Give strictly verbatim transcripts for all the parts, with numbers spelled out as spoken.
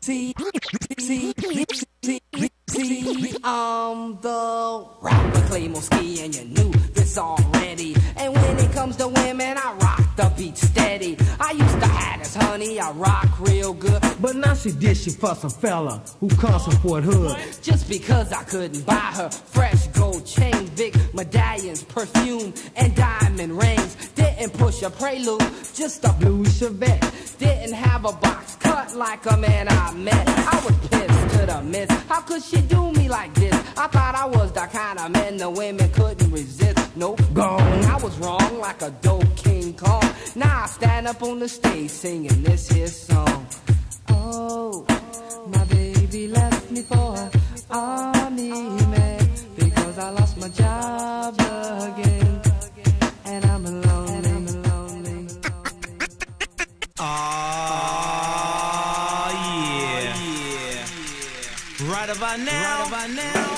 See, see, see, see, see, I'm the rapper Claymore Ski, and you knew this already. And when it comes to women, I rock the beat steady. I used to have this honey, I rock real good, but now she did she for some fella who comes from Fort Hood. Just because I couldn't buy her fresh gold chain, big medallions, perfume, and diamond rings. Didn't push a Prelude, just a blue Chevette. Didn't have a box cut like a man I met. I was pissed to the miss. How could she do me like this? I thought I was the kind of man the women couldn't resist. Nope, gone. I was wrong like a dope King Kong. Now I stand up on the stage singing this here song. Oh, my baby left me for an army man because I lost my job again, and I'm alone. Ah, yeah. Right about now, right about now.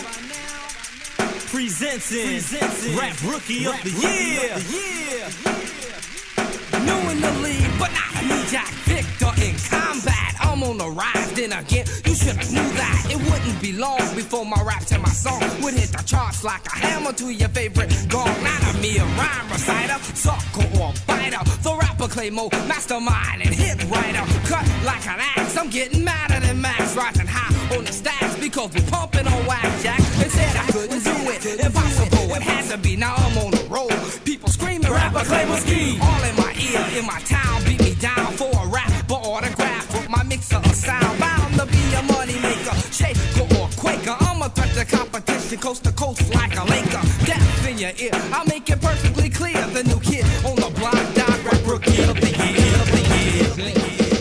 Presenting, Presenting Rap Rookie Rap of the Year. Of the year. New in the league, but not me, Jack Victor in combat. I'm on the rise, then again, you should've knew that. It wouldn't be long before my raps and my song would hit the charts like a hammer to your favorite gong. Not a mere rhyme reciter, sucker or biter. The rapper Claymore, mastermind and hit writer. Cut like an axe, I'm getting madder than Max. Rising high on the stacks because we're pumping on wax, Jack. They said I couldn't do it, impossible, it had to be. Now I'm on the road, people screaming rapper Claymore Ski. All in my ear, in my town, beat me down for a rap, but autograph with my mixer of sound. Bound to be a money maker, shaker or quaker. I'ma touch the competition coast to coast like a Laker. Death in your ear, I'll make it perfectly clear. The new kid on the block, dog, rap rookie of the year, of the year.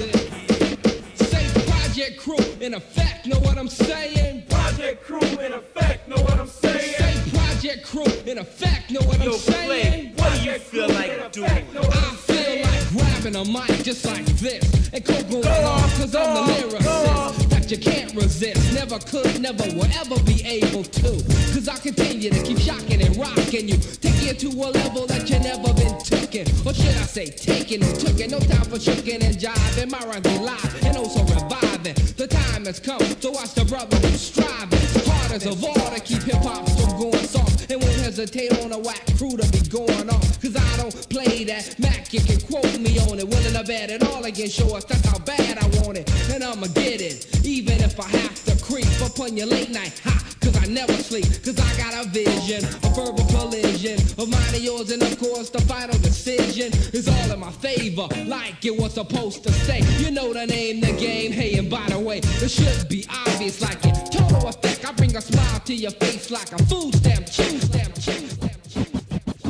Say Project Crew in effect, know what I'm saying? Project Crew in effect, know what I'm saying? Say Project Crew in effect, know what Yo, I'm saying? Clay, what do you feel like doing? I feel like grabbing a mic just like this and go going off cause I'm the lyricist that you can't resist. Never could, never will ever be able to. Cause I continue to keep shocking and rocking you, taking you to a level that you never been taken. Or should I say taking and tooking? No time for shooking and jiving. My rhymes be live and also reviving. The time has come to watch the brother who's striving hard as a all to keep hip hop from going soft. And won't hesitate on a whack crew to be going off. Cause I don't play that Mac, you can quote me on it. Willing to bet it all against show us that's how bad I want it. And I'ma get it, even if I have to creep upon your late night hot. Cause I never sleep, cause I got a vision, a verbal collision of mine and yours, and of course the final decision is all in my favor, like it was supposed to stay. You know the name, the game, hey, and by the way, it should be obvious like it. Total effect, I bring a smile to your face like a food stamp, chew stamp, chew stamp, chew stamp.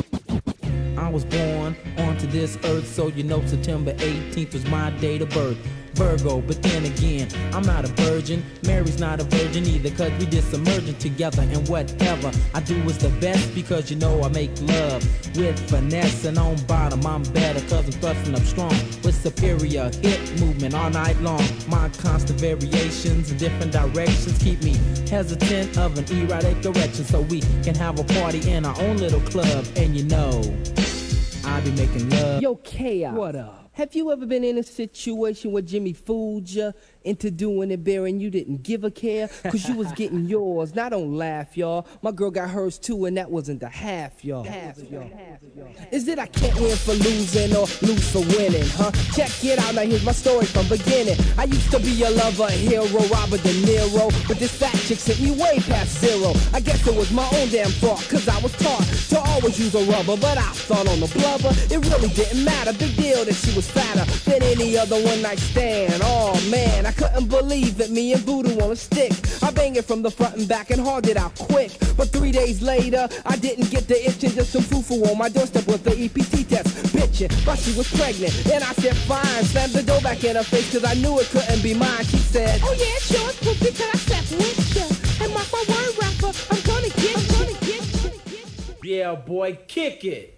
I was born onto this earth, so you know September eighteenth was my date of birth. Virgo, but then again, I'm not a virgin. Mary's not a virgin either, cause we just emerging together. And whatever I do is the best, because you know I make love with finesse. And on bottom I'm better, cause I'm thrusting up strong with superior hip movement all night long. My constant variations in different directions keep me hesitant of an erratic direction, so we can have a party in our own little club. And you know I be making love. Yo, Chaos. What up? Have you ever been in a situation where Jimmy fooled you into doing it, Bear, and you didn't give a care? Cause you was getting yours. Now don't laugh, y'all. My girl got hers too, and that wasn't the half, y'all. Half, y'all. Is it I can't win for losing or lose for winning, huh? Check it out, now here's my story from beginning. I used to be a lover, a hero, Robert De Niro, but this fat chick sent me way past zero. I guess it was my own damn fault, cause I was taught to always use a rubber, but I thought on the blubber, it really didn't matter. Big deal that she was fatter than any other one night stand. Oh man, I couldn't believe that me and Voodoo on a stick. I bang it from the front and back and hauled it out quick. But three days later, I didn't get the itch and just some foo-foo on my doorstep with the E P T test. Bitchin', but she was pregnant. And I said fine, slammed the door back in her face cause I knew it couldn't be mine. She said, oh yeah, sure, it's cool because I slept with ya. And mark my word, rapper, I'm gonna get you. I'm gonna get you. Yeah, boy, kick it.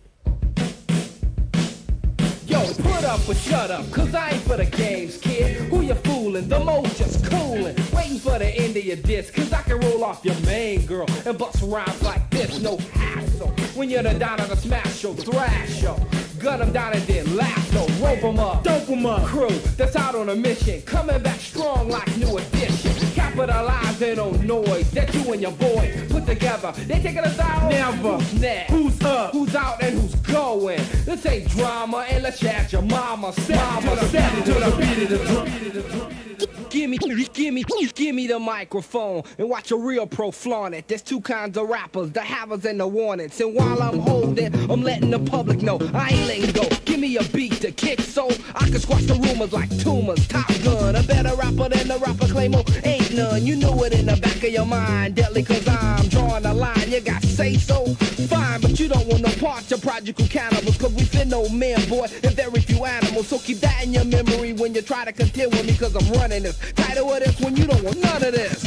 Yo, put up or shut up, cause I ain't for the games, kid. Who you fooling? The mo just coolin'. Waiting for the end of your disc, cause I can roll off your main girl and bust rhymes like this, no hassle. When When you're the down of the smash show, thrash show. Gun them down and then laugh, no, rope them up. Dope them up. Crew that's out on a mission, coming back strong like new edition. Capitalizing on noise that you and your boys put together. They taking us out. Never. Who's next? Who's up? Who's out and who's going? This ain't drama, and let's chat your mama. Step mama, step to the beat of the drum. Give me, give me, give me the microphone and watch a real pro flaunt it. There's two kinds of rappers, the havers and the wanteds. And while I'm holding, I'm letting the public know I ain't letting go. Give me a beat to kick so I can squash the rumors like tumors. Top Gun, a better rapper than the rapper Claymore. Ain't none, you know it in the back of your mind. Deadly cause I'm drawing a line, you got say so. Fine, but you don't want no parts of Prodigal Cannibals. Cause we fit no men, boy, and very few animals. So keep that in your memory when you try to contend with me. Cause I'm running this. Title of this when you don't want none of this.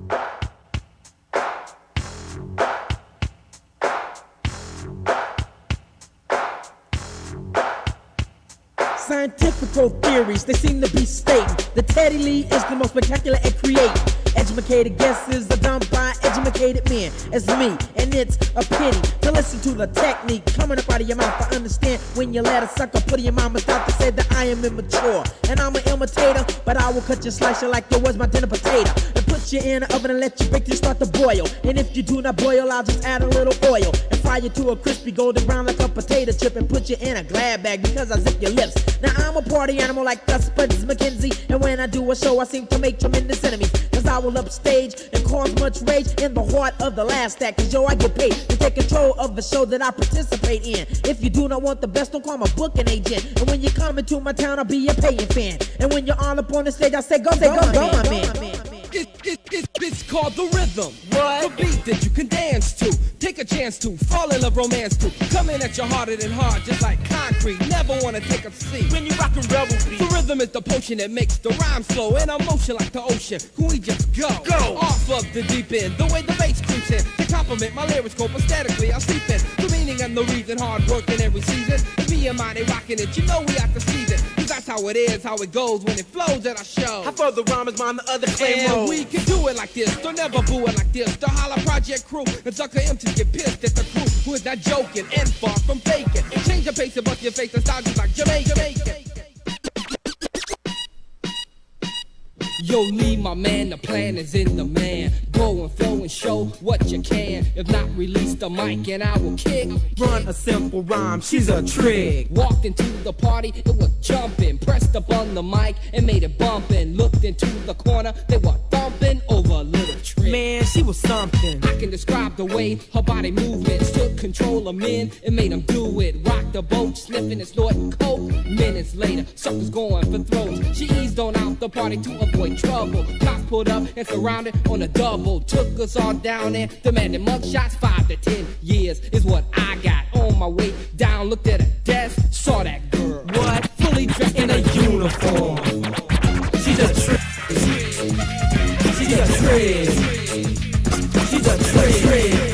Scientifical theories, they seem to be stating that Teddy Lee is the most spectacular at creating. Educated guesses are done by educated men as me, and it's a pity to listen to the technique coming up out of your mouth. I understand when you let a sucker put in your mama's mouth to say that I am immature and I'm an imitator, but I will cut you, slice you like it was my dinner potato, and put you in the oven and let you bake till you start to boil. And if you do not boil, I'll just add a little oil and fry you to a crispy golden brown like a potato chip, and put you in a glad bag because I zip your lips. Now I'm a party animal like Gus Buds McKenzie, and when I do a show I seem to make tremendous enemies, cause I will upstage and cause much rage in the heart of the last act. Cause yo, I get paid to take control of the show that I participate in. If you do not want the best, don't call my booking agent. And when you come into my town, I'll be a paying fan. And when you're all up on the stage, I say go, say go, go, my man. It, it, it, it's called the rhythm. What? The beat that you can dance to, take a chance to, fall in love, romance to. Come in at you harder than hard, just like concrete. Never wanna take a seat when you rockin' rebel beat. The rhythm is the potion that makes the rhyme slow, and I'm motion like the ocean. Can we just go? Go off of the deep end, the way the bass creeps in. To compliment my lyrics, scope aesthetically, I'll sleep in. The meaning and the reason, hard work in every season. If me and mine, they rockin' it, you know we have to seize it. Cause that's how it is, how it goes when it flows at our show. I throw the rhyme is mine, the other claim roll. We can do it like this, don't never boo it like this. The Holla Project crew and Zucker M Cs get pissed at the crew who is not joking and far from faking. Change your pace and bust your face and style just like Jamaica. Yo, Lee, my man, the plan is in the man. Go and flow and show what you can. If not, release the mic and I will kick. Run a simple rhyme, she's a trick. Walked into the party, it was jumping. Pressed up on the mic and made it bumping. Looked into the corner, they were thumping over a little trick. Man, she was something. I can describe the way her body movements took control of men and made them do it. Rocked the boat, sniffing and snorting coke. Minutes later, suckers going for throats. She eased on out the party to avoid trouble. Cops pulled up and surrounded on a double. Took us all down there, demanding mug shots. Five to ten years is what I got. On my way down, looked at a desk, saw that girl. What? Fully dressed in a uniform. She's a trick. She's a trick. She's a trick.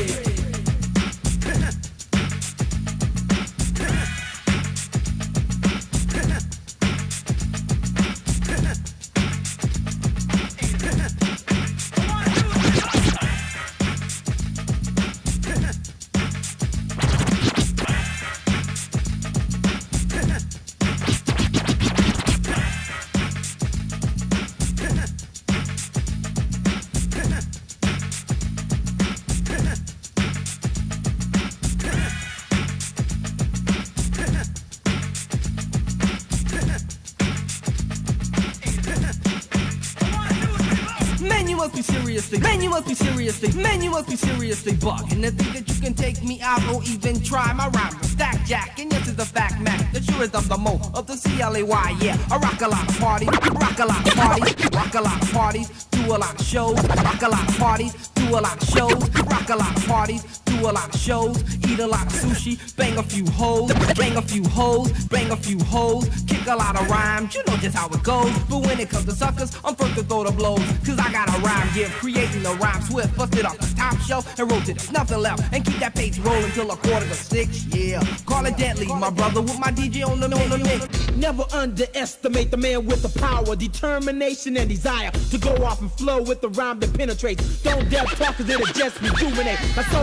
must be seriously, man, you must be seriously, man, you must be seriously bugging to think that you can take me out or even try my rhyme with Stack Jack. And yes, it's a fact, Mac, the surest of the mo of the C L A Y. Yeah, I rock a lot of parties, rock a lot of parties, rock a lot of parties, do a lot of shows, rock a lot of parties, do a lot of shows, rock a lot of parties, do a lot of shows, eat a lot of sushi, bang a few hoes, bang a few hoes, bang a few hoes, kick a lot of rhymes, you know just how it goes. But when it comes to suckers, I'm first to throw the blows, cause I got a rhyme gift, creating the rhyme swift, bust it off the top shelf and rotate it, nothing left, and keep that pace rolling till a quarter to six, yeah. Call it deadly, my brother with my D J on the, on the mix. Never underestimate the man with the power, determination, and desire to go off and flow with the rhyme that penetrates. Don't dare talk cause it'll just rejuvenate. My soul to cold,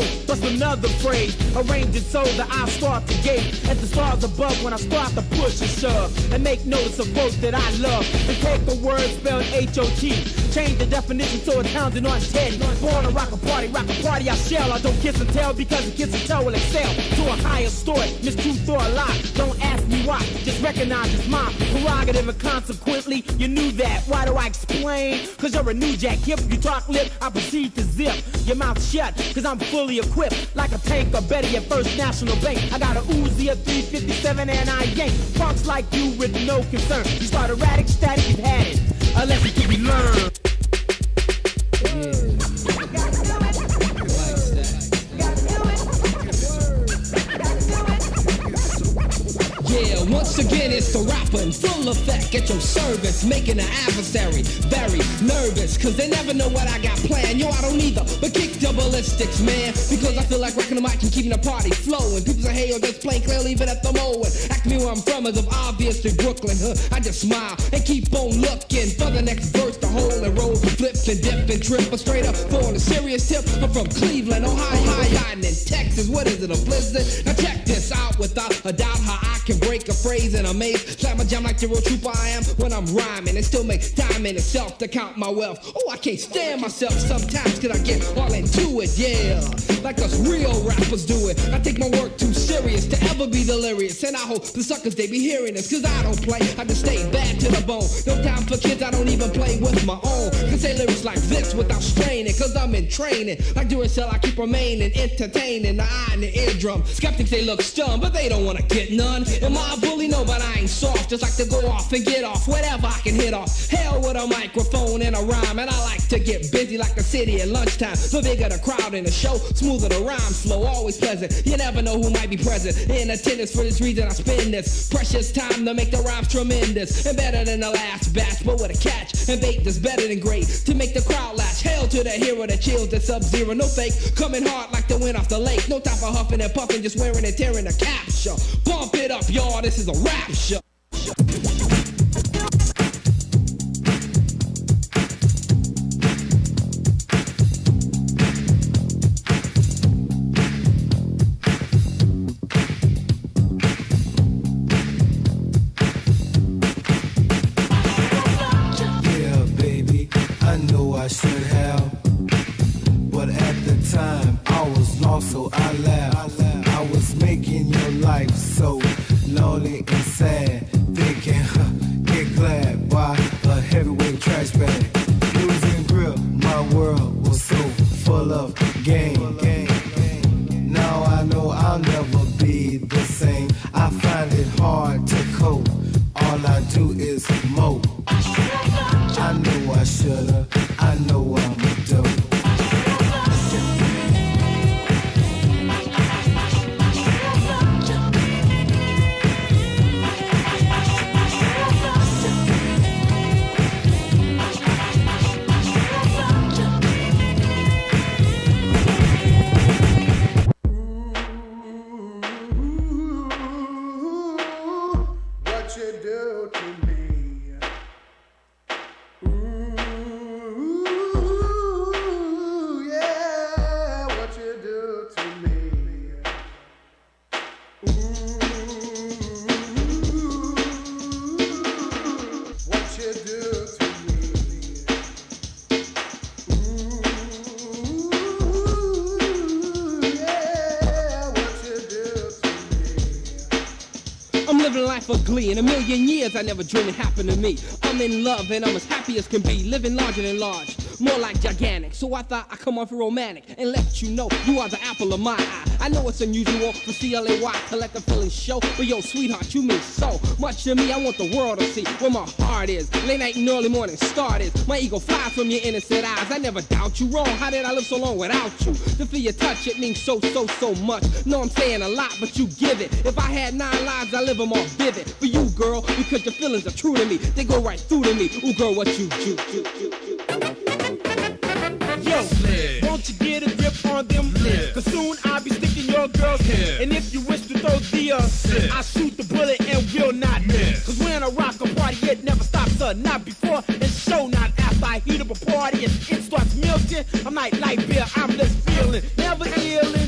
Plus another phrase, arrange it so that I start to gape at the stars above when I start to push and shove and make notice of words that I love. And take the word spelled H O T, change the definition so it sounds on Teddy. Born to rock a party, rock a party I shall. I don't kiss and tell because a kiss and tell will excel to a higher story. Miss Truth or a lie, don't ask me why, just recognize it's my prerogative and consequently you knew that. Why do I explain? Cause you're a new jack hip, you talk lip, I proceed to zip your mouth shut, cause I'm fully equipped like a tank or better at First National Bank. I got a Uzi, a three fifty-seven and I yank punks like you with no concern. You start erratic, static, you've had it, unless it can be learned. Yeah, once again it's the rapper in full effect at your service, making the adversary very nervous, cause they never know what I got planned. Yo, I don't either, but kick the ballistics, man, because I feel like rocking the mic and keeping the party flowing. People say, hey, yo, just plain clear, leave it at the mowing. Ask me where I'm from is of obviously Brooklyn, huh? I just smile and keep on looking for the next verse to hold and roll, flip and dip and trip, but straight up for the serious tip. I'm from Cleveland, Ohio, hiding in Texas. What is it, a blizzard? Now check this out without a doubt how I can break a phrase in a maze. Slap my jam like the real trooper I am when I'm rhyming. And still make time in itself to count my wealth. Oh, I can't stand myself sometimes cause I get all into it, yeah. Like us real rappers do it. I take my work too serious to ever be delirious. And I hope the suckers, they be hearing this, cause I don't play, I just stay bad to the bone. No time for kids, I don't even play with my own. Can say lyrics like this without straining, cause I'm in training. Like Duracell, I keep remaining entertaining. The eye and the eardrum. Skeptics, they look stunned, but they don't wanna get none. Am I a bully? No, but I ain't soft. Just like to go off and get off whatever I can hit off. Hell with a microphone and a rhyme. And I like to get busy like the city at lunchtime. The bigger the crowd in the show, smoother the rhyme flow. Always pleasant. You never know who might be present in attendance. For this reason I spend this precious time to make the rhymes tremendous and better than the last batch, but with a catch. And bait that's better than great to make the crowd lash. Hell to the hero that chills the sub-zero. No fake, coming hard like the wind off the lake. No time for huffing and puffing, just wearing and tearing the capture. Pump it up, y'all, this is a rap show. Yeah, baby, I know I should have, but at the time I was lost, so I laughed. I was making your life so lonely and sad, thinking, huh, get glad by a heavyweight trash bag. Losing grip, my world was so full of game. Now I know I'll never be the same. I find it hard to cope. All I do is mope. I know I shoulda, I know I'm a dope. For glee. In a million years I never dreamed it happened to me. I'm in love and I'm as happy as can be, living larger than large, more like gigantic. So I thought I'd come off romantic and let you know you are the apple of my eye. I know it's unusual for C L A Y to let the feelings show, but yo, sweetheart, you mean so much to me. I want the world to see where my heart is. Late night and early morning start is. My ego flies from your innocent eyes. I never doubt you wrong. How did I live so long without you? To feel your touch, it means so, so, so much. No, I'm saying a lot, but you give it. If I had nine lives, I live them all vivid. For you, girl, because your feelings are true to me. They go right through to me. Ooh, girl, what you do? Yo, won't you get a grip on them lips? Cause soon I'll be sticking your girl's head. And if you wish to throw the uh, I shoot the bullet and will not miss. Cause when I rock a party, it never stops, uh, not before and show not after. I heat up a party and it starts melting. I'm like light beer, I'm less feeling, never illin'.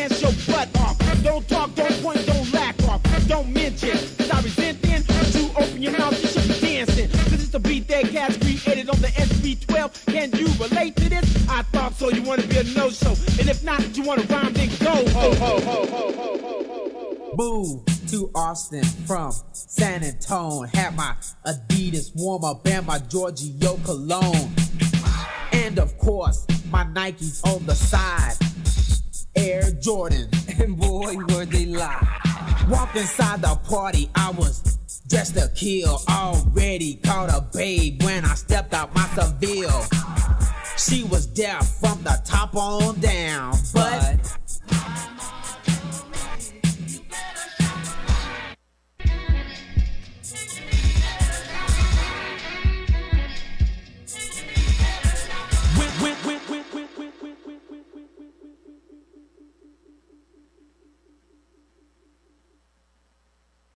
dance your butt off. Don't talk, don't point, don't laugh off. Don't mention, cause I resent then. But you open your mouth, you should be dancing. Cause it's the beat that cats created on the S B twelve. Can you relate to this? I thought so, you wanna be a no-show. And if not, you wanna rhyme, then go. Ho, ho, ho, ho, ho, ho, ho, ho. Move to Austin from San Antonio. Had my Adidas warm up and my Giorgio cologne. And of course, my Nikes on the side. Air Jordan. And boy, were they lie. Walked inside the party, I was dressed to kill. Already caught a babe when I stepped out my Seville. She was there from the top on down, but